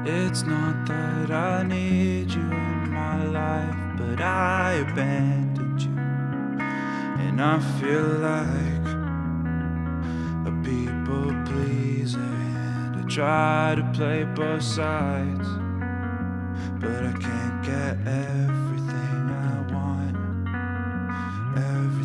It's not that I need you in my life, but I abandoned you. And I feel like a people pleaser, and I try to play both sides, but I can't get everything I want.